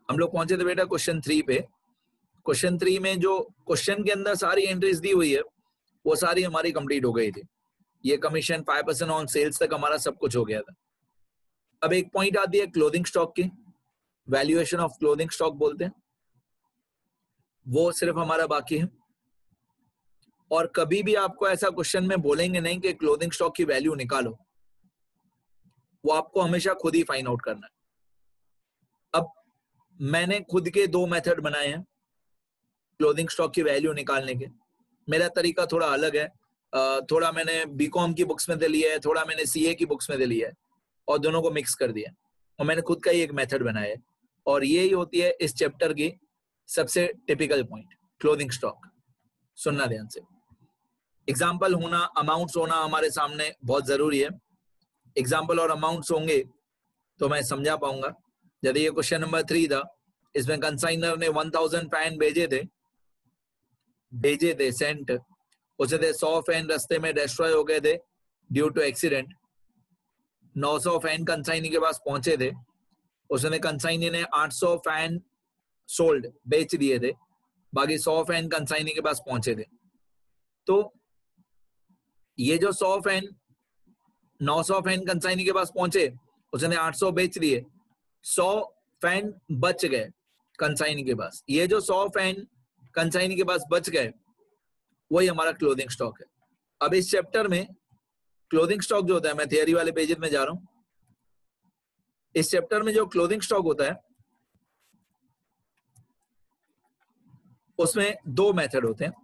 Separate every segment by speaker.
Speaker 1: हम लोग पहुंचे थे बेटा क्वेश्चन 3 पे। क्वेश्चन 3 में जो क्वेश्चन के अंदर सारी एंट्रीज दी हुई है वो सारी हमारी कंप्लीट हो गई थी। ये कमीशन 5% ऑन सेल्स तक हमारा सब कुछ हो गया था। अब एक पॉइंट आती है क्लोथिंग स्टॉक की, वैल्यूएशन ऑफ क्लोथिंग स्टॉक बोलते हैं, वो सिर्फ हमारा बाकी है। और कभी भी आपको ऐसा क्वेश्चन में बोलेंगे नहीं कि क्लोथिंग स्टॉक की वैल्यू निकालो, वो आपको हमेशा खुद ही फाइंड आउट करना है। अब मैंने खुद के 2 मेथड बनाए हैं क्लोथिंग स्टॉक की वैल्यू निकालने के। मेरा तरीका थोड़ा अलग है, थोड़ा मैंने बीकॉम की बुक्स में से लिया है, थोड़ा मैंने सीए की बुक्स में से लिया है और दोनों को मिक्स कर दिया और मैंने खुद का ही एक मेथड बनाया है। और यही होती है इस चैप्टर की सबसे टिपिकल पॉइंट, क्लोथिंग स्टॉक। सुनना ध्यान से। एग्जाम्पल होना, अमाउंट्स होना हमारे सामने बहुत जरूरी है। एग्जाम्पल और अमाउंट्स होंगे तो मैं समझा पाऊंगा। यदि ये क्वेश्चन नंबर 3 था, इसमें कंसाइनर ने 1000 फैन भेजे थे सेंट, उसे थे 100 फैन रास्ते में डिस्ट्रॉय हो गए थे due to accident. 900 fan consignee के पास पहुंचे थे, उसने कंसाइनी ने 800 फैन सोल्ड बेच दिए थे, बाकी 100 फैन कंसाइनी के पास पहुंचे थे। तो ये जो 100 फैन 900 फैन कंसाइनी के पास पहुंचे, उसने 800 बेच दिए, 100 फैन बच गए कंसाइनी के पास। ये जो 100 फैन कंसाइनी के पास बच गए वही हमारा क्लोथिंग स्टॉक है। अब इस चैप्टर में क्लोथिंग स्टॉक जो होता है, मैं थियरी वाले पेजेस में जा रहा हूं, इस चैप्टर में जो क्लोथिंग स्टॉक होता है उसमें 2 मेथड होते हैं।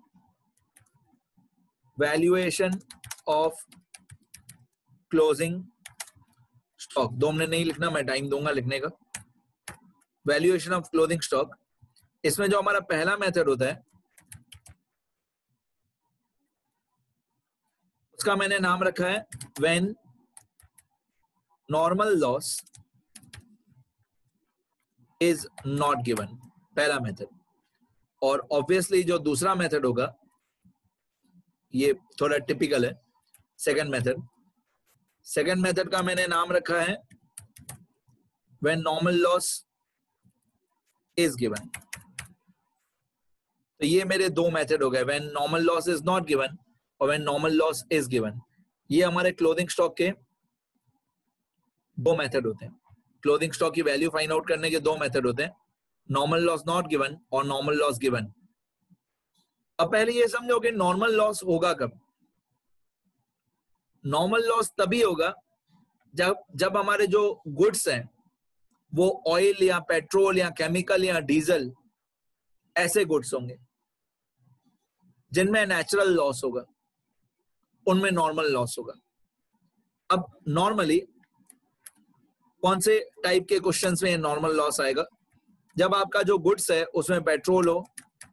Speaker 1: Valuation of closing stock, 2 minute नहीं लिखना, मैं टाइम दूंगा लिखने का। वैल्यूएशन ऑफ क्लोथिंग स्टॉक, इसमें जो हमारा पहला मेथड होता है उसका मैंने नाम रखा है when normal loss is not given, पहला मेथड। और ऑब्वियसली जो दूसरा मेथड होगा ये थोड़ा टिपिकल है, सेकंड मेथड। सेकंड मेथड का मैंने नाम रखा है when normal loss is given. तो ये मेरे 2 मेथड हो गए, when normal loss is not given और when normal loss is given. ये हमारे क्लोथिंग स्टॉक के 2 मेथड होते हैं। क्लोथिंग स्टॉक की वैल्यू फाइंड आउट करने के 2 मेथड होते हैं, नॉर्मल लॉस नॉट गिवन और नॉर्मल लॉस गिवन। अब पहले ये समझो कि नॉर्मल लॉस होगा कब। नॉर्मल लॉस तभी होगा जब हमारे जो गुड्स हैं वो ऑयल या पेट्रोल या केमिकल या डीजल ऐसे गुड्स होंगे जिनमें नेचुरल लॉस होगा, उनमें नॉर्मल लॉस होगा। अब नॉर्मली कौन से टाइप के क्वेश्चंस में नॉर्मल लॉस आएगा? जब आपका जो गुड्स है उसमें पेट्रोल हो,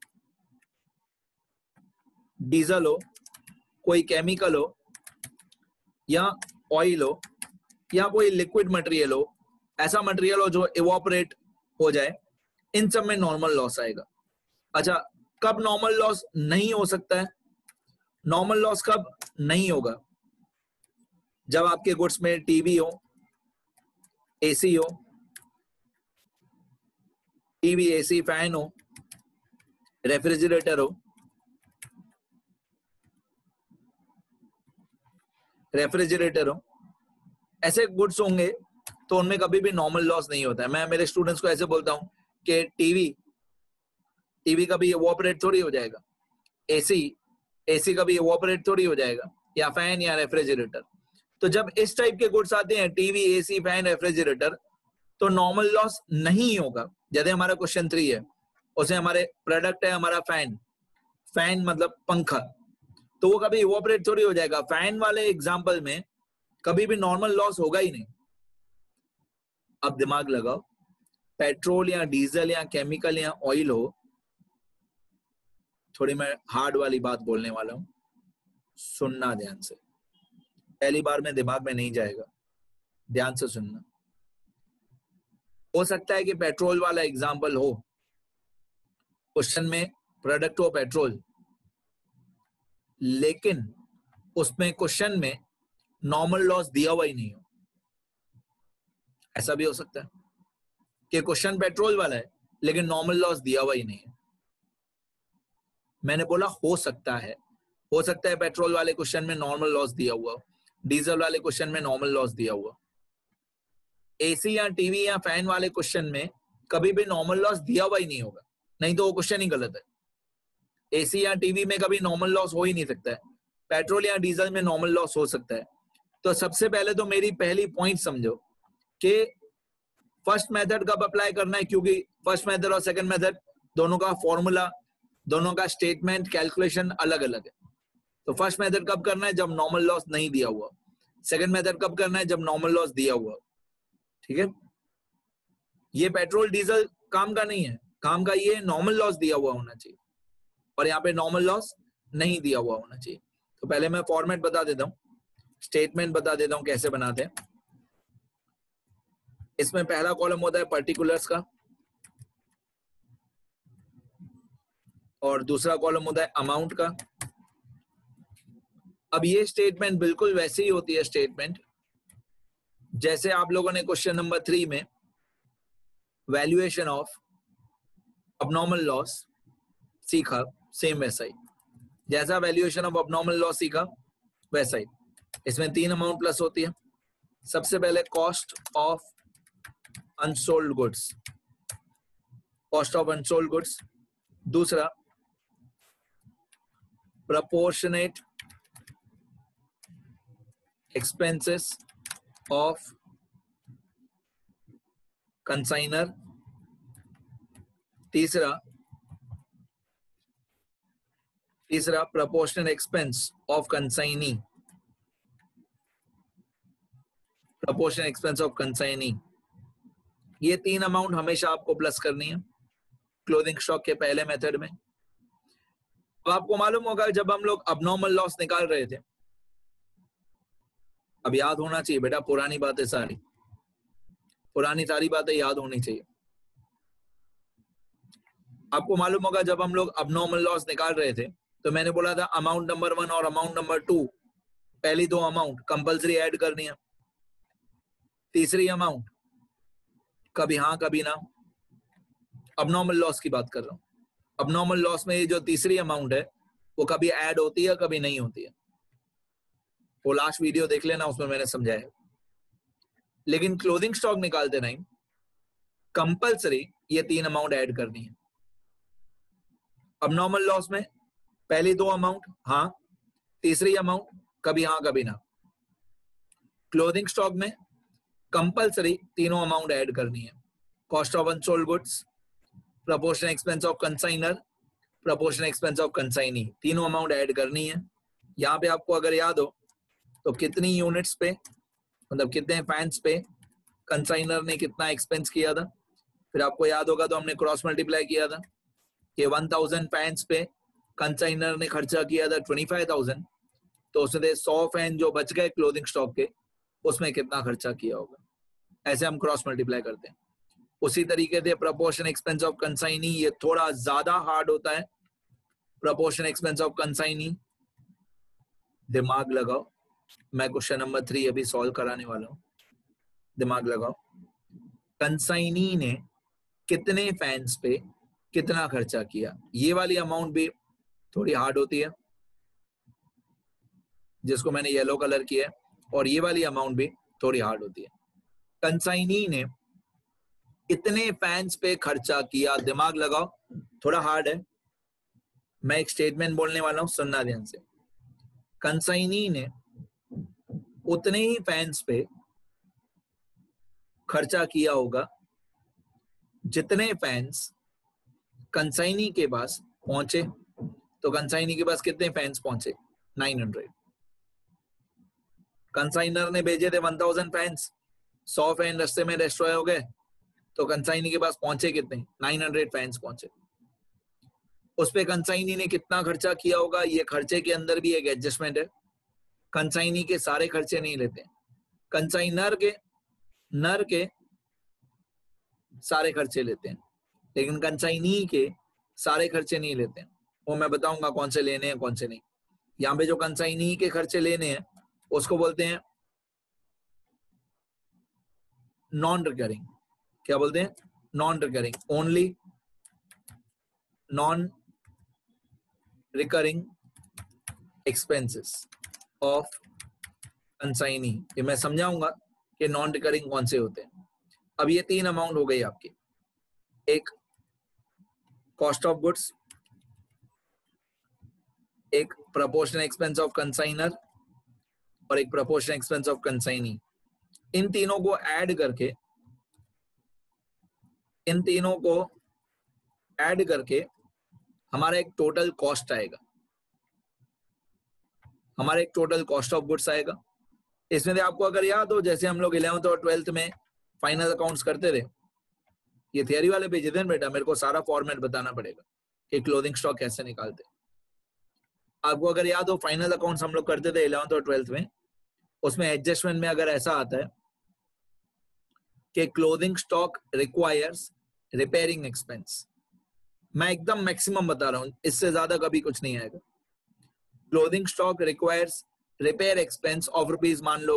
Speaker 1: डीजल हो, कोई केमिकल हो या ऑयल हो या कोई लिक्विड मटेरियल हो, ऐसा मटेरियल हो जो इवोपरेट हो जाए, इन सब में नॉर्मल लॉस आएगा। अच्छा, कब नॉर्मल लॉस नहीं हो सकता है? नॉर्मल लॉस कब नहीं होगा? जब आपके गुड्स में टीवी हो, एसी हो, टीवी, एसी, फैन हो, रेफ्रिजरेटर हो, ऐसे गुड्स होंगे तो उनमें कभी भी नॉर्मल लॉस नहीं होता है। मैं मेरे स्टूडेंट्स को ऐसे बोलता हूं कि टीवी कभी इवोपरेट थोड़ी हो जाएगा, एसी कभी इवोपरेट थोड़ी हो जाएगा, या फैन या रेफ्रिजरेटर। तो जब इस टाइप के गुड्स आते हैं, टीवी, एसी, फैन, रेफ्रिजरेटर, तो नॉर्मल लॉस नहीं होगा। जैसे हमारा क्वेश्चन 3 है, उसे हमारे प्रोडक्ट है हमारा फैन मतलब पंखा, तो वो कभी इवोपरेट थोड़ी हो जाएगा। फैन वाले एग्जांपल में कभी भी नॉर्मल लॉस होगा ही नहीं। अब दिमाग लगाओ, पेट्रोल या डीजल या केमिकल या ऑयल हो, थोड़ी मैं हार्ड वाली बात बोलने वाला हूं, सुनना ध्यान से, पहली बार में दिमाग में नहीं जाएगा, ध्यान से सुनना। हो सकता है कि पेट्रोल वाला एग्जांपल हो, क्वेश्चन में प्रोडक्ट हो पेट्रोल, लेकिन उसमें क्वेश्चन में नॉर्मल लॉस दिया हुआ ही नहीं हो। ऐसा भी हो सकता है कि क्वेश्चन पेट्रोल वाला है लेकिन नॉर्मल लॉस दिया हुआ ही नहीं है। मैंने बोला हो सकता है पेट्रोल वाले क्वेश्चन में नॉर्मल लॉस दिया हुआ, डीजल वाले क्वेश्चन में नॉर्मल लॉस दिया हुआ, एसी या टीवी या फैन वाले क्वेश्चन में कभी भी नॉर्मल लॉस दिया हुआ ही नहीं होगा, नहीं तो वो क्वेश्चन ही गलत है। एसी या टीवी में कभी नॉर्मल लॉस हो ही नहीं सकता है, पेट्रोल या डीजल में नॉर्मल लॉस हो सकता है। तो सबसे पहले तो मेरी पहली पॉइंट समझो कि फर्स्ट मेथड कब अप्लाई करना है, क्योंकि फर्स्ट मेथड और सेकंड मेथड दोनों का फॉर्मूला, दोनों का स्टेटमेंट कैलकुलेशन अलग अलग है। तो फर्स्ट मेथड कब करना है, जब नॉर्मल लॉस नहीं दिया हुआ। सेकंड मेथड कब करना है, जब नॉर्मल लॉस दिया हुआ। ठीक है, ये पेट्रोल डीजल काम का नहीं है, काम का ये नॉर्मल लॉस दिया हुआ होना चाहिए, और यहाँ पे नॉर्मल लॉस नहीं दिया हुआ होना चाहिए। तो पहले मैं फॉर्मेट बता देता हूँ, स्टेटमेंट बता देता हूँ कैसे बनाते हैं। इसमें पहला कॉलम होता है पर्टिकुलर्स का, और दूसरा कॉलम होता है अमाउंट का। अब ये स्टेटमेंट बिल्कुल वैसे ही होती है स्टेटमेंट जैसे आप लोगों ने क्वेश्चन नंबर 3 में वैल्यूएशन ऑफ अबनॉर्मल लॉस सीखा, सेम वैसा ही, जैसा वैल्यूएशन ऑफ अबनॉर्मल लॉस सीखा वैसा ही। इसमें 3 अमाउंट प्लस होती है। सबसे पहले cost of unsold goods, cost of unsold goods. दूसरा proportionate expenses of consignor। तीसरा proportionate expense of consignee, proportionate expense of consignee। ये 3 अमाउंट हमेशा आपको प्लस करनी है क्लोजिंग स्टॉक के पहले मेथड में। तो आपको मालूम होगा जब हम लोग अबनॉर्मल लॉस निकाल रहे थे, अब याद होना चाहिए बेटा, पुरानी बातें सारी बातें याद होनी चाहिए। आपको मालूम होगा जब हम लोग अबनॉर्मल लॉस निकाल रहे थे तो मैंने बोला था अमाउंट नंबर 1 और अमाउंट नंबर 2, पहली 2 अमाउंट कंपलसरी ऐड करनी है। तीसरी अमाउंट कभी हाँ कभी ना, अबनॉर्मल लॉस की बात कर रहा हूं। अबनॉर्मल लॉस में ये जो तीसरी अमाउंट है वो कभी ऐड होती है कभी नहीं होती है, वो लास्ट वीडियो देख लेना, उसमें मैंने समझाया। लेकिन क्लोजिंग स्टॉक निकालते नहीं कंपलसरी ये 3 अमाउंट ऐड करनी है। अबनॉर्मल लॉस में पहली 2 अमाउंट हाँ, तीसरी अमाउंट कभी हाँ कभी ना। क्लोजिंग स्टॉक में कंपलसरी तीनों अमाउंट ऐड करनी है। Cost of unsold goods, proportion expense of consignor, proportion expense of consignee, तीनों अमाउंट ऐड करनी है। यहाँ पे आपको अगर याद हो तो कितनी यूनिट्स पे, मतलब कितने फैंस पे कंसाइनर ने कितना एक्सपेंस किया था, फिर आपको याद होगा तो हमने क्रॉस मल्टीप्लाई किया था कि 1000 फैंस पे कंसाइनर ने खर्चा किया था 25,000, तो उसने 100 फैन जो बच गए क्लोजिंग स्टॉक के उसमें कितना खर्चा किया होगा, ऐसे हम क्रॉस मल्टीप्लाई करते हैं। उसी तरीके से प्रपोर्शन एक्सपेंस ऑफ कंसाइनी, ये थोड़ा ज्यादा हार्ड होता है। प्रपोर्शन एक्सपेंस ऑफ कंसाइनी, दिमाग लगाओ, मैं क्वेश्चन नंबर 3 अभी सॉल्व कराने वाला हूं, दिमाग लगाओ। कंसाइनी ने कितने फैंस पे कितना खर्चा किया, ये वाली अमाउंट भी थोड़ी हार्ड होती है जिसको मैंने येलो कलर किया है, और ये वाली अमाउंट भी थोड़ी हार्ड होती है। कंसाइनी ने इतने फैंस पे खर्चा किया, दिमाग लगाओ, थोड़ा हार्ड है। मैं एक स्टेटमेंट बोलने वाला हूं, सुनना ध्यान से। कंसाइनी ने उतने ही फैंस पे खर्चा किया होगा जितने फैंस कंसाइनी के पास पहुंचे। तो कंसाइनी के पास कितने फैंस पहुंचे, 900। कंसाइनर ने भेजे थे 1000 फैंस, 100 फैन रास्ते में डिस्ट्रॉय हो गए, तो कंसाइनी के पास पहुंचे कितने, 900 फैंस पहुंचे। उस पे कंसाइनी ने कितना खर्चा किया होगा, ये खर्चे के अंदर भी एक एडजस्टमेंट है। कंसाइनी के सारे खर्चे नहीं लेते, कंसाइनर के सारे खर्चे लेते हैं, लेकिन कंसाइनी के सारे खर्चे नहीं लेते हैं। वो मैं बताऊंगा कौन से लेने हैं कौन से नहीं। यहाँ पे जो कंसाइनी के खर्चे लेने हैं उसको बोलते हैं नॉन रिकरिंग। क्या बोलते हैं, non recurring. Only non recurring expenses of consignee, ये मैं समझाऊंगा कि नॉन रिकरिंग कौन से होते हैं। अब ये 3 अमाउंट हो गई आपकी, एक कॉस्ट ऑफ गुड्स, एक प्रपोर्शन एक्सपेंस ऑफ कंसाइनर और एक प्रपोर्शन एक्सपेंस ऑफ कंसाइनी। इन तीनों को ऐड करके हमारा एक टोटल कॉस्ट आएगा, हमारा एक टोटल कॉस्ट ऑफ गुड्स आएगा। इसमें से आपको अगर याद हो, जैसे हम लोग 11th और 12th में फाइनल अकाउंट्स करते थे, ये थियरी वाले पेज थे बेटा, मेरे को सारा फॉर्मेट बताना पड़ेगा कि क्लोथिंग स्टॉक कैसे निकालते। आपको अगर याद हो, फाइनल अकाउंट्स हम लोग करते थे 11th और 12th में, उसमें एडजस्टमेंट में अगर ऐसा आता है कि closing stock requires repairing expense, मैं एकदम मैक्सिमम बता रहा हूं, इससे ज्यादा कभी कुछ नहीं आएगा। Closing stock requires repair expense of rupees मान लो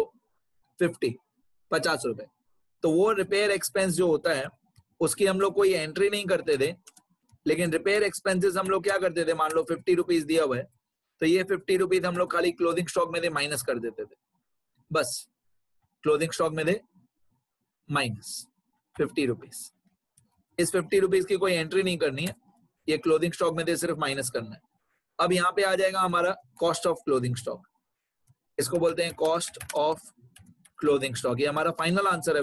Speaker 1: 50 रुपए, तो वो रिपेयर एक्सपेंस जो होता है उसकी हम लोग कोई एंट्री नहीं करते थे, लेकिन रिपेयर एक्सपेंसेस हम लोग क्या करते थे, मान लो 50 रुपीज दिया हुआ है, तो ये 50 रुपीज हम लोग खाली क्लोथिंग स्टॉक में से माइनस कर देते थे, बस क्लोथिंग स्टॉक में से माइनस 50 रुपीज। इस 50 रुपीज की कोई एंट्री नहीं करनी है, ये क्लोथिंग स्टॉक में से सिर्फ माइनस करना है। अब यहाँ पे आ जाएगा हमारा कॉस्ट ऑफ क्लोथिंग स्टॉक, इसको बोलते हैं कॉस्ट ऑफ क्लोथिंग स्टॉक। ये हमारा फाइनल आंसर है,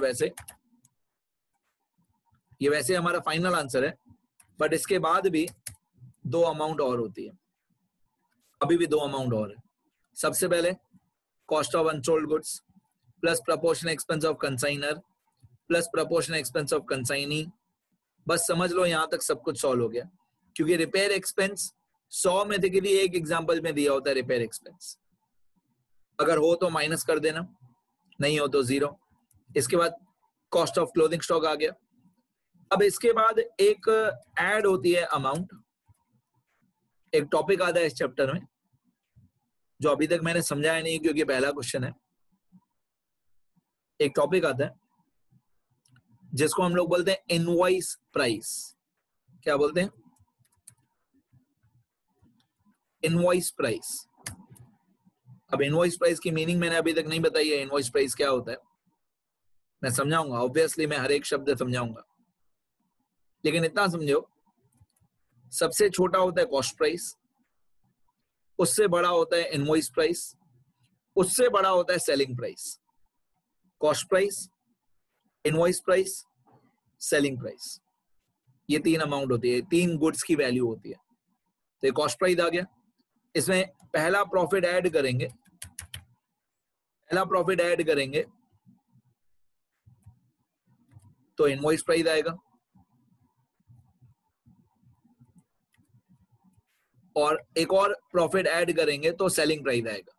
Speaker 1: वैसे हमारा फाइनल आंसर है, बट इसके बाद भी 2 अमाउंट और होती है, अभी भी 2 अमाउंट और है। सबसे पहले cost of unsold goods plus proportion expense of consignor plus proportion expense of consignee. बस समझ लो यहां तक सब कुछ सॉल्व हो गया, क्योंकि रिपेयर एक्सपेंस 100 में से किसी एक एग्जांपल में दिया होता है रिपेयर एक्सपेंस, अगर हो तो माइनस कर देना, नहीं हो तो 0। इसके बाद कॉस्ट ऑफ क्लोथिंग स्टॉक आ गया। अब इसके बाद एक ऐड होती है अमाउंट, एक टॉपिक आता है इस चैप्टर में जो अभी तक मैंने समझाया नहीं क्योंकि पहला क्वेश्चन है। एक टॉपिक आता है जिसको हम लोग बोलते हैं इनवॉइस प्राइस। क्या बोलते हैं? Invoice price. अब इनवॉइस प्राइस की मीनिंग मैंने अभी तक नहीं बताई है, इनवॉइस प्राइस क्या होता है मैं समझाऊंगा, ऑब्वियसली मैं हर एक शब्द समझाऊंगा, लेकिन इतना समझो, सबसे छोटा होता है कॉस्ट प्राइस, उससे बड़ा होता है इनवॉइस प्राइस, उससे बड़ा होता है selling price. Cost price, invoice price, selling price, ये 3 अमाउंट होती है, 3 गुड्स की वैल्यू होती है। तो ये कॉस्ट प्राइस आ गया, इसमें पहला प्रॉफिट ऐड करेंगे तो इनवॉइस प्राइस आएगा, और एक और प्रॉफिट ऐड करेंगे तो सेलिंग प्राइस आएगा।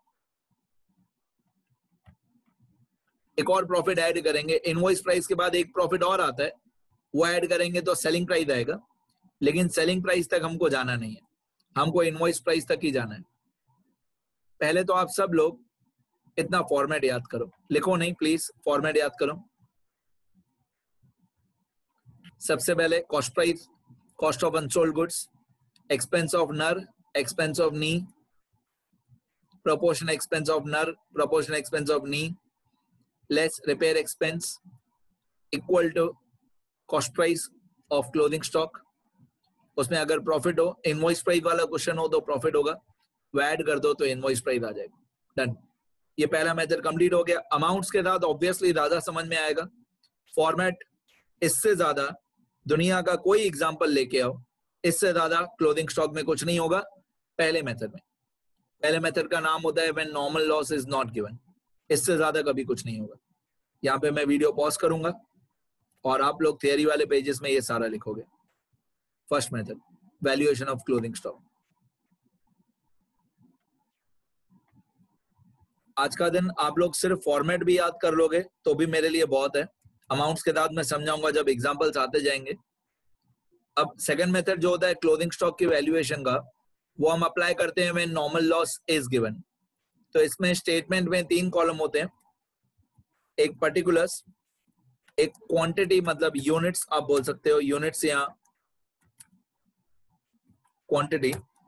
Speaker 1: एक और प्रॉफिट ऐड करेंगे, इनवॉइस प्राइस के बाद एक प्रॉफिट और आता है, वो ऐड करेंगे तो सेलिंग प्राइस आएगा, लेकिन सेलिंग प्राइस तक हमको जाना नहीं है, हमको इनवॉइस प्राइस तक ही जाना है। पहले तो आप सब लोग इतना फॉर्मेट याद करो, लिखो नहीं प्लीज, फॉर्मेट याद करो। सबसे पहले cost price, cost of unsold goods, expense of नर, एक्सपेंस ऑफ नी, proportion expense of nar, proportion expense of knee, less repair expense equal to cost price of clothing stock। उसमें अगर प्रॉफिट हो, invoice price वाला question हो तो profit होगा, वो ऐड कर दो तो इनवॉइस प्राइस आ जाएगा। डन, ये पहला मेथड कंप्लीट हो गया। अमाउंट्स के साथ ऑब्वियसली ज्यादा समझ में आएगा, फॉर्मेट इससे ज्यादा दुनिया का कोई एग्जांपल लेके आओ, इससे ज्यादा क्लोथिंग स्टॉक में कुछ नहीं होगा पहले मेथड में। पहले मेथड का नाम होता है when normal loss is not given, इससे ज्यादा कभी कुछ नहीं होगा। यहाँ पे मैं वीडियो पॉज करूंगा और आप लोग थियरी वाले पेजेस में ये सारा लिखोगे। First method, valuation of clothing stock. आज का दिन आप लोग सिर्फ फॉर्मेट भी याद कर लोगे तो भी मेरे लिए बहुत है, अमाउंट्स के साथ मैं समझाऊंगा जब एग्जांपल्स आते जाएंगे। अब सेकंड मेथड जो होता है क्लोथिंग स्टॉक की वैल्यूएशन का, वो हम अप्लाई करते हैं when normal loss is given. तो इसमें स्टेटमेंट में 3 कॉलम होते हैं, एक पर्टिकुलर्स, एक क्वांटिटी मतलब यूनिट्स आप बोल सकते हो, यूनिट्स या क्वांटिटी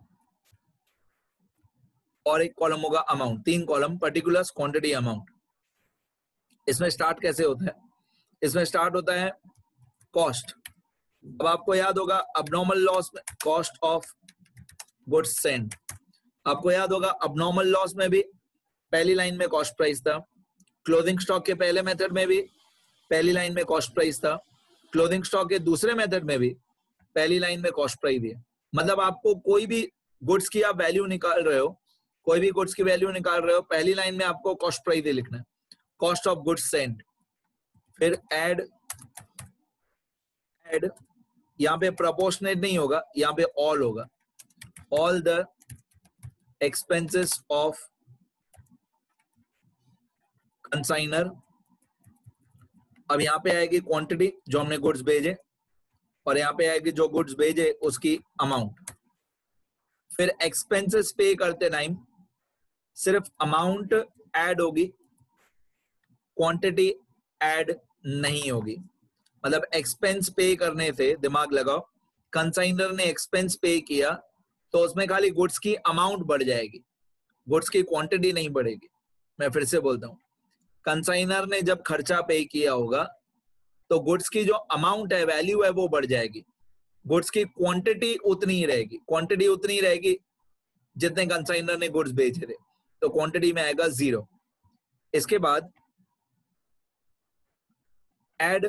Speaker 1: और एक कॉलम होगा amount, 3 column, particulars, quantity, amount. इसमें स्टार्ट कैसे होता है? इसमें स्टार्ट होता है कॉस्ट। अब आपको याद होगा अबनॉर्मल लॉस में कॉस्ट ऑफ गुड्स सेंट, आपको याद होगा अबनॉर्मल लॉस में भी पहली लाइन में कॉस्ट प्राइस था, क्लोजिंग स्टॉक के पहले मेथड में भी पहली लाइन में कॉस्ट प्राइस था, क्लोजिंग स्टॉक के दूसरे मेथड में भी पहली लाइन में कॉस्ट प्राइस है। मतलब आपको कोई भी गुड्स की आप वैल्यू निकाल रहे हो, कोई भी गुड्स की वैल्यू निकाल रहे हो, पहली लाइन में आपको कॉस्ट प्राइस ही लिखना है, कॉस्ट ऑफ गुड्स सेंट। फिर ऐड यहाँ पे प्रोपोर्शनेट नहीं होगा, यहाँ पे ऑल होगा, all the expenses of consignor. अब यहाँ पे आएगी क्वांटिटी जो हमने गुड्स भेजे, और यहाँ पे आएगी जो गुड्स भेजे उसकी अमाउंट। फिर एक्सपेंसेस पे करते टाइम सिर्फ अमाउंट ऐड होगी, क्वांटिटी ऐड नहीं होगी। मतलब एक्सपेंस पे करने से, दिमाग लगाओ, कंसाइनर ने एक्सपेंस पे किया तो उसमें खाली गुड्स की अमाउंट बढ़ जाएगी, गुड्स की क्वांटिटी नहीं बढ़ेगी। मैं फिर से बोलता हूँ, कंसाइनर ने जब खर्चा पे किया होगा तो गुड्स की जो अमाउंट है, वैल्यू है, वो बढ़ जाएगी, गुड्स की क्वांटिटी उतनी ही रहेगी, क्वांटिटी उतनी रहेगी जितने कंसाइनर ने गुड्स बेचे थे, तो क्वांटिटी में आएगा 0। इसके बाद ऐड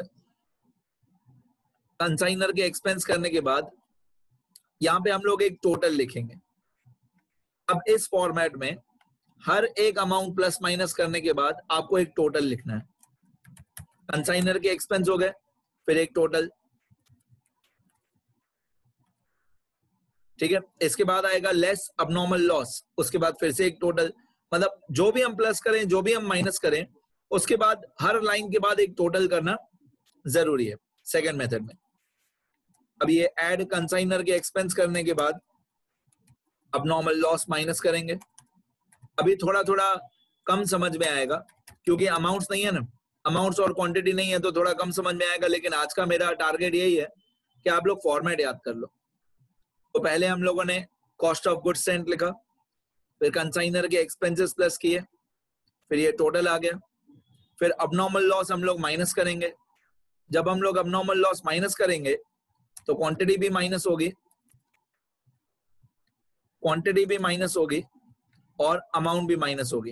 Speaker 1: कंसाइनर के एक्सपेंस करने के बाद यहां पे हम लोग एक टोटल लिखेंगे। अब इस फॉर्मेट में हर एक अमाउंट प्लस माइनस करने के बाद आपको एक टोटल लिखना है। कंसाइनर के एक्सपेंस हो गए, फिर एक टोटल, ठीक है। इसके बाद आएगा लेस अबनॉर्मल लॉस, उसके बाद फिर से एक टोटल। मतलब जो भी हम प्लस करें, जो भी हम माइनस करें, उसके बाद हर लाइन के बाद एक टोटल करना जरूरी है सेकेंड मेथड में। अब ये ऐड कंसाइनर के एक्सपेंस करने के बाद अबनॉर्मल लॉस माइनस करेंगे। अभी थोड़ा थोड़ा कम समझ में आएगा क्योंकि अमाउंट्स नहीं है ना, अमाउंट्स और क्वांटिटी नहीं है, तो थोड़ा कम समझ में आएगा। लेकिन आज का मेरा टारगेट यही है कि आप लोग फॉर्मेट याद कर लो। तो पहले हम लोगों ने कॉस्ट ऑफ गुड्स सेंट लिखा, फिर कंसाइनर के एक्सपेंसेस प्लस किए, फिर ये टोटल आ गया। फिर अबनॉर्मल लॉस हम लोग माइनस करेंगे। जब हम लोग अबनॉर्मल लॉस माइनस करेंगे तो क्वांटिटी भी माइनस होगी, क्वांटिटी भी माइनस होगी और अमाउंट भी माइनस होगी,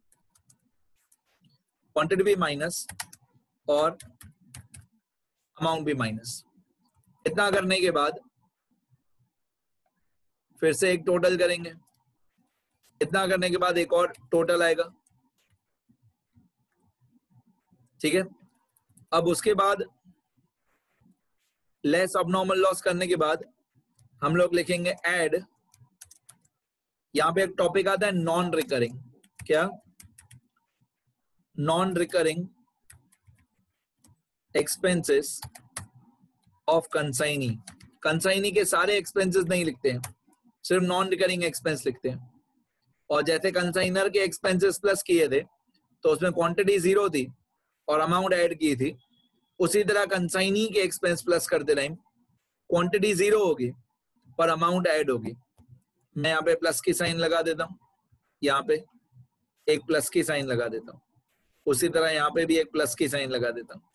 Speaker 1: क्वांटिटी भी माइनस और अमाउंट भी माइनस। इतना करने के बाद फिर से एक टोटल करेंगे, इतना करने के बाद एक और टोटल आएगा, ठीक है। अब उसके बाद लेस अबनॉर्मल लॉस करने के बाद हम लोग लिखेंगे ऐड, यहां पे एक टॉपिक आता है नॉन रिकरिंग। क्या? Non recurring expenses of consignee. Consignee के सारे एक्सपेंसेस नहीं लिखते हैं, सिर्फ नॉन रिकरिंग एक्सपेंस लिखते हैं। और जैसे कंसाइनर के एक्सपेंसेस प्लस किए थे तो उसमें क्वांटिटी 0 थी और अमाउंट ऐड की थी, उसी तरह कंसाइनी के एक्सपेंस प्लस करते टाइम क्वांटिटी 0 होगी पर अमाउंट ऐड होगी। मैं यहाँ पे प्लस की साइन लगा देता हूँ, यहाँ पे एक प्लस की साइन लगा देता हूँ, उसी तरह यहाँ पे भी एक प्लस की साइन लगा देता हूँ,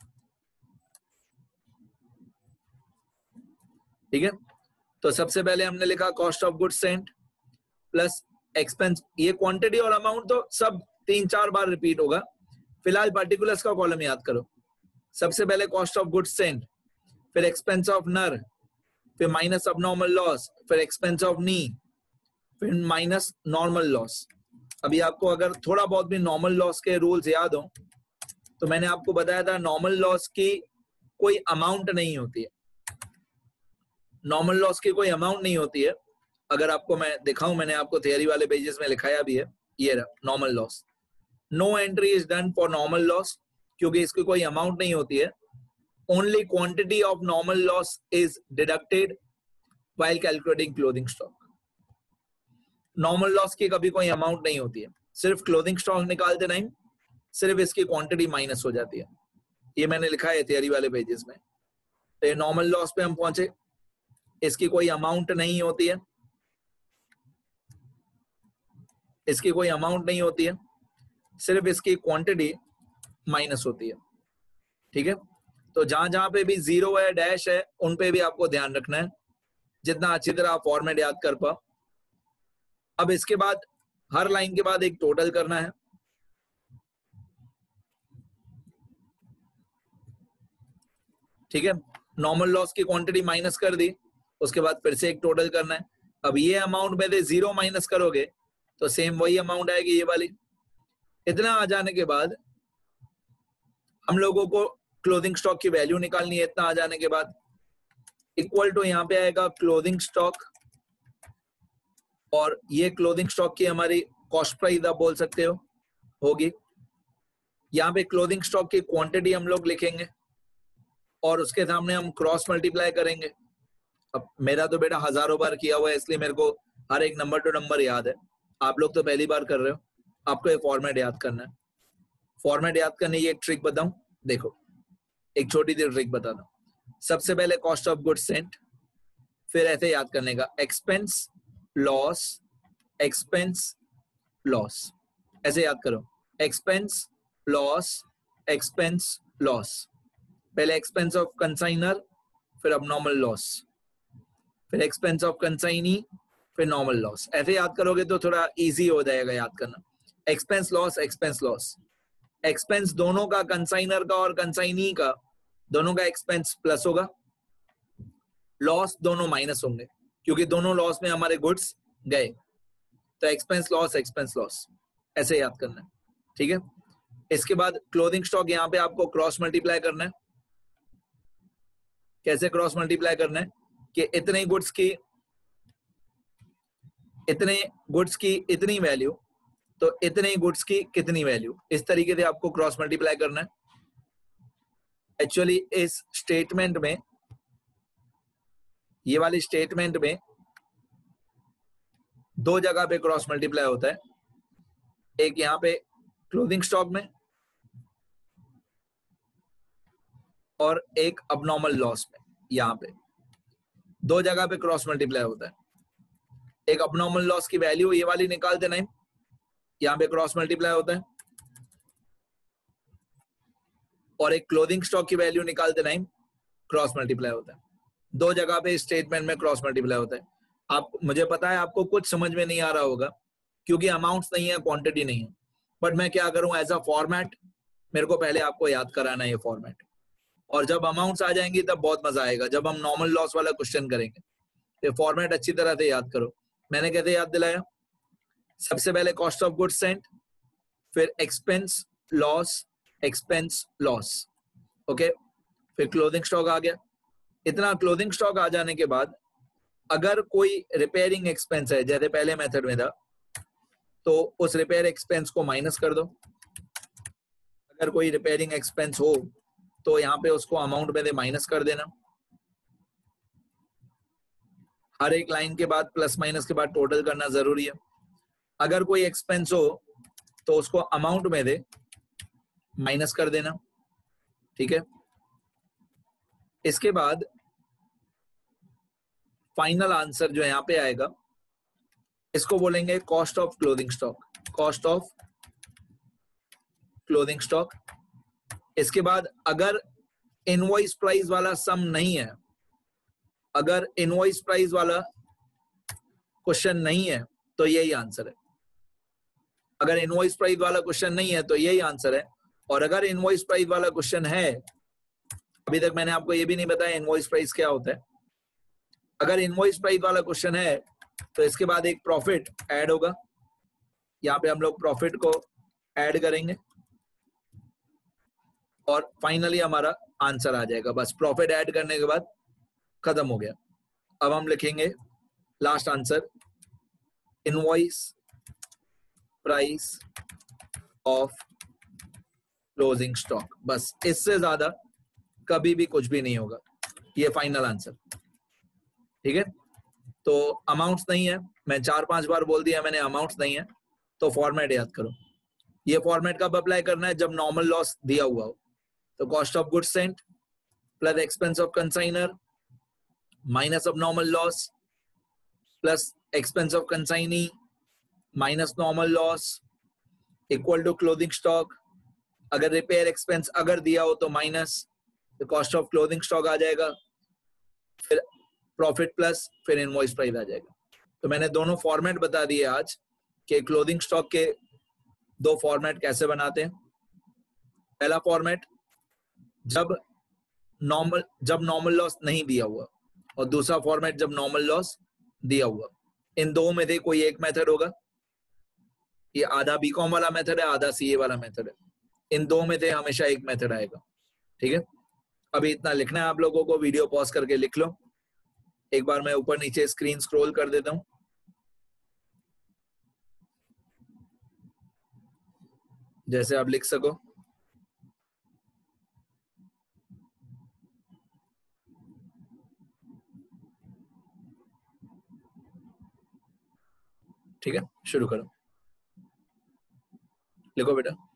Speaker 1: ठीक है। तो सबसे पहले हमने लिखा cost of goods sent plus expense. ये क्वांटिटी और अमाउंट तो सब 3-4 बार रिपीट होगा, फिलहाल पार्टिकुलर्स का कॉलम याद करो। सबसे पहले कॉस्ट ऑफ गुड्स सेंट, फिर एक्सपेंस ऑफ नर, फिर माइनस अबनॉर्मल लॉस, फिर एक्सपेंस ऑफ नी, फिर माइनस नॉर्मल लॉस। अभी आपको अगर थोड़ा बहुत भी नॉर्मल लॉस के रूल्स याद हो तो मैंने आपको बताया था नॉर्मल लॉस की कोई अमाउंट नहीं होती है, नॉर्मल लॉस की कोई अमाउंट नहीं होती है। अगर आपको मैं दिखाऊं, मैंने आपको थियरी वाले पेजेस में लिखाया भी है, ये रहा normal loss. No entry is done for normal loss क्योंकि इसकी कोई अमाउंट नहीं होती है। Only quantity of normal loss is deducted while calculating closing stock. Normal loss की कभी कोई अमाउंट नहीं होती है, सिर्फ क्लोजिंग स्टॉक निकालते टाइम सिर्फ इसकी क्वांटिटी माइनस हो जाती है। ये मैंने लिखा है थियरी वाले पेजेस में। तो ये नॉर्मल लॉस पे हम पहुंचे, इसकी कोई अमाउंट नहीं होती है, इसकी कोई अमाउंट नहीं होती है, सिर्फ इसकी क्वांटिटी माइनस होती है। ठीक है, तो जहां जहां पे भी जीरो है, डैश है, उन पे भी आपको ध्यान रखना है, जितना अच्छी तरह आप फॉर्मेट याद कर पाओ। अब इसके बाद हर लाइन के बाद एक टोटल करना है। ठीक है, नॉर्मल लॉस की क्वांटिटी माइनस कर दी, उसके बाद फिर से एक टोटल करना है। अब ये अमाउंट में से जीरो माइनस करोगे तो सेम वही अमाउंट आएगी, ये वाली। इतना आ जाने के बाद हम लोगों को क्लोजिंग स्टॉक की वैल्यू निकालनी है। इतना आ जाने के बाद इक्वल टू यहाँ पे आएगा क्लोजिंग स्टॉक, और ये क्लोजिंग स्टॉक की हमारी कॉस्ट प्राइस आप बोल सकते हो होगी। यहाँ पे क्लोजिंग स्टॉक की क्वांटिटी हम लोग लिखेंगे और उसके सामने हम क्रॉस मल्टीप्लाई करेंगे। अब मेरा तो बेटा हजारों बार किया हुआ है, इसलिए मेरे को हर एक नंबर टू नंबर याद है। आप लोग तो पहली बार कर रहे हो, आपको ये फॉर्मेट याद करना है। फॉर्मेट याद करने की एक ट्रिक बताऊं, देखो एक छोटी सी ट्रिक बताता हूं। सबसे पहले कॉस्ट ऑफ गुड्स सेंट, फिर ऐसे याद करने का एक्सपेंस लॉस, एक्सपेंस लॉस, ऐसे याद करो, एक्सपेंस लॉस, एक्सपेंस लॉस। पहले एक्सपेंस ऑफ कंसाइनर, फिर अब नॉर्मल लॉस, फिर एक्सपेंस ऑफ कंसाइनी, फिर नॉर्मल लॉस। ऐसे याद करोगे तो थोड़ा इजी हो जाएगा याद करना। Expense loss, expense loss, expense दोनों का, कंसाइनर का और कंसाइनी का, दोनों का एक्सपेंस प्लस होगा, लॉस दोनों माइनस होंगे क्योंकि दोनों लॉस में हमारे गुड्स गए। तो एक्सपेंस लॉस, एक्सपेंस लॉस, ऐसे याद करना है। ठीक है, इसके बाद क्लोजिंग स्टॉक यहाँ पे आपको क्रॉस मल्टीप्लाई करना है। कैसे क्रॉस मल्टीप्लाई करना है कि इतने गुड्स की इतनी वैल्यू, तो इतने गुड्स की कितनी वैल्यू, इस तरीके से आपको क्रॉस मल्टीप्लाई करना है। एक्चुअली इस स्टेटमेंट में, ये वाली स्टेटमेंट में दो जगह पे क्रॉस मल्टीप्लाई होता है, एक यहाँ पे क्लोजिंग स्टॉक में और एक अबनॉर्मल लॉस में। यहाँ पे दो जगह पे क्रॉस मल्टीप्लाई होता है। एक अबनॉर्मल लॉस की वैल्यू ये वाली निकाल देना है, यहाँ पे क्रॉस मल्टीप्लाई होता है, और एक क्लोजिंग स्टॉक की वैल्यू निकाल देना है, क्रॉस मल्टीप्लाई होता है। दो जगह पे स्टेटमेंट में क्रॉस मल्टीप्लाई होता है। आप, मुझे पता है आपको कुछ समझ में नहीं आ रहा होगा क्योंकि अमाउंट्स नहीं है, क्वांटिटी नहीं है, बट मैं क्या करूं, एज अ फॉर्मेट मेरे को पहले आपको याद कराना है ये फॉर्मेट, और जब अमाउंट्स आ जाएंगी तब बहुत मजा आएगा जब हम नॉर्मल लॉस वाला क्वेश्चन करेंगे। ये फॉर्मेट अच्छी तरह से याद करो। मैंने कैसे याद दिलाया, सबसे पहले कॉस्ट ऑफ गुड्स सेंट, फिर expense loss, expense loss, okay, फिर क्लोजिंग स्टॉक आ गया। इतना क्लोजिंग स्टॉक आ जाने के बाद अगर कोई रिपेयरिंग एक्सपेंस है, जैसे पहले मेथड में था, तो उस रिपेयर एक्सपेंस को माइनस कर दो। अगर कोई रिपेयरिंग एक्सपेंस हो तो यहाँ पे उसको अमाउंट में से माइनस कर देना। हर एक लाइन के बाद प्लस माइनस के बाद टोटल करना जरूरी है। अगर कोई एक्सपेंस हो तो उसको अमाउंट में से माइनस कर देना। ठीक है, इसके बाद फाइनल आंसर जो यहाँ पे आएगा इसको बोलेंगे cost of closing stock, cost of closing stock. इसके बाद अगर इनवॉइस प्राइस वाला सम नहीं है, अगर इनवॉइस प्राइस वाला क्वेश्चन नहीं है तो यही आंसर है। अगर इनवॉइस प्राइस वाला क्वेश्चन नहीं है तो यही आंसर है। और अगर इनवॉइस प्राइस वाला क्वेश्चन है, अभी तक मैंने आपको ये भी नहीं बताया इनवॉइस प्राइस क्या होता है। अगर इनवॉइस प्राइस वाला क्वेश्चन है तो इसके बाद एक प्रॉफिट ऐड होगा, यहाँ पे हम लोग प्रॉफिट को ऐड करेंगे और फाइनली हमारा आंसर आ जाएगा। बस प्रॉफिट ऐड करने के बाद खत्म हो गया। अब हम लिखेंगे last answer, invoice price of closing stock. बस इससे ज्यादा कभी भी कुछ भी नहीं होगा, ये फाइनल आंसर। ठीक है, तो अमाउंट्स नहीं है, मैं 4-5 बार बोल दिया मैंने अमाउंट्स नहीं है, तो फॉर्मेट याद करो। ये फॉर्मेट कब अप्लाई करना है, जब नॉर्मल लॉस दिया हुआ हो। तो cost of goods sent plus expense of consignor minus of normal loss plus expense of consignee minus normal loss equal to clothing stock. अगर रिपेयर एक्सपेंस अगर दिया हो तो minus the cost of clothing stock आ जाएगा, फिर profit plus फिर invoice price आ जाएगा। तो मैंने दोनों फॉर्मेट बता दिए आज कि क्लोथिंग स्टॉक के दो फॉर्मेट कैसे बनाते हैं। पहला फॉर्मेट जब नॉर्मल लॉस नहीं दिया हुआ, और दूसरा फॉर्मेट जब नॉर्मल लॉस दिया हुआ। इन दो में से कोई एक मेथड होगा। ये आधा बीकॉम वाला मेथड है, आधा सीए वाला मेथड है। इन दो में से हमेशा एक मेथड आएगा। ठीक है, अभी इतना लिखना है आप लोगों को, वीडियो पॉज करके लिख लो। एक बार मैं ऊपर नीचे स्क्रीन स्क्रॉल कर देता हूं, जैसे आप लिख सको। ठीक है, शुरू करो, लिखो बेटा।